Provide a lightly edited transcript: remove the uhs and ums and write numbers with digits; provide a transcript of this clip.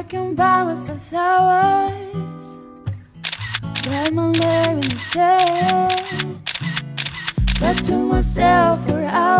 can buy myself flowers, write my name in the sand, talk to myself for hours.